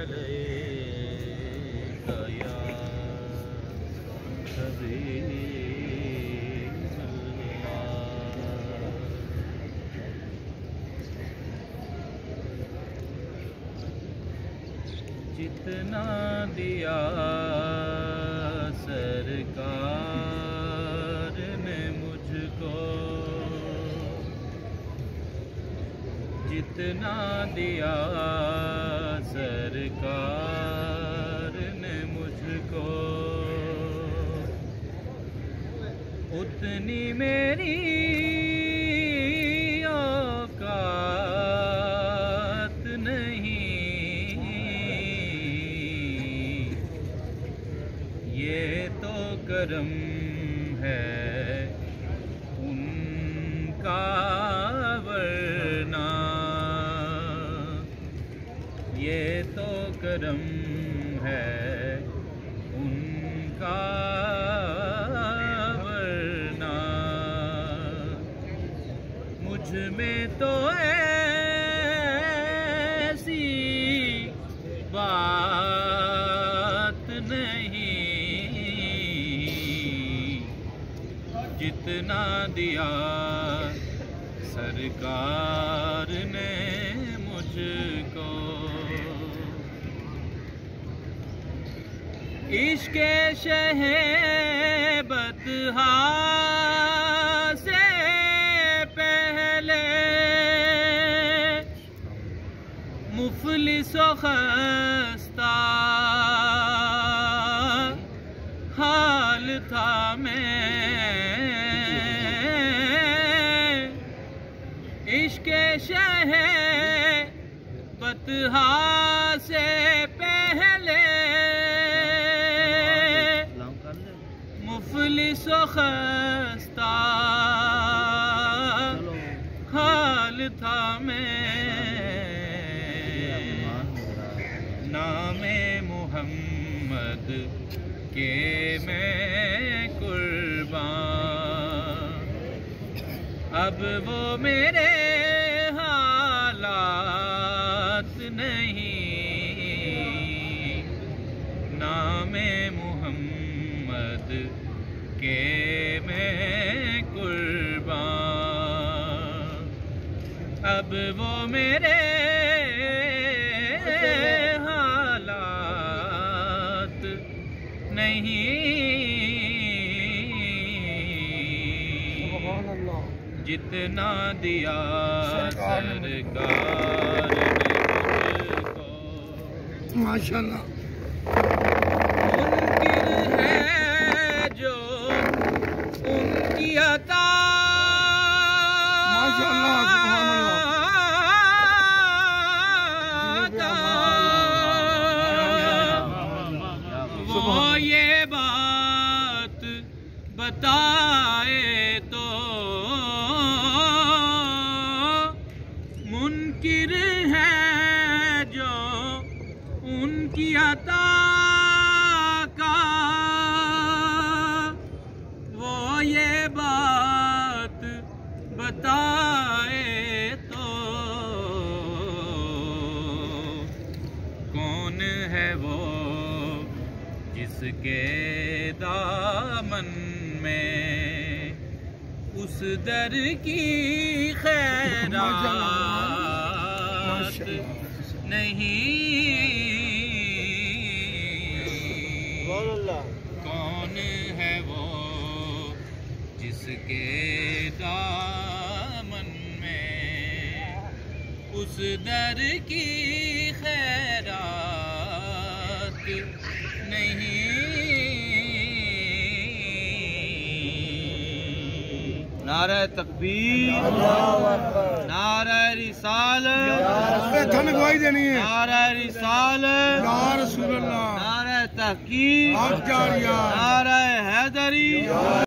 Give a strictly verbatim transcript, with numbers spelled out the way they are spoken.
عليك يا حبيب جتنا دیا سرکار نے مجھ کو، جتنا دیا سرکار نے مجھ کو، اتنی میری اوقات نہیں، یہ تو کرم ہے ان کا ورنہ، یہ تو کرم ہے ان کا ورنہ، مجھ میں تو ایسی بات نہیں، جتنا دیا سرکار نے مجھ کو، عشق شہ بطحا سے پہلے مفلس و خستہ حال تھا میں، عشق شہ بطحا سے پہلے مفلس و خستہ حال تھا میں، نام محمد کے میں قربان، اب وہ میرے حالات نہیں، نام محمد کے میں قربان، اب وہ میرے حالات نہیں، جتنا دیا سرکار نے مجھ کو، ماشاءاللہ منکر ہے جو ان کی عطا، ماشاءاللہ سبحان اللہ، وہ یہ بات بتائے تو منکر ہے جو ان کی عطا کا، وہ یہ بات بتائے تو کون ہے وہ جس کے دامن میں اس در کی خیرات نہیں، کون ہے وہ جس کے دامن میں اس در کی خیرات نہیں، نعرہ تکبیر، نعرہ رسالت، ہمیں گواہی دینی ہے، نعرہ رسالت یا رسول اللہ، نعرہ تحقیق، حق جاریہ، نعرہ حیدری۔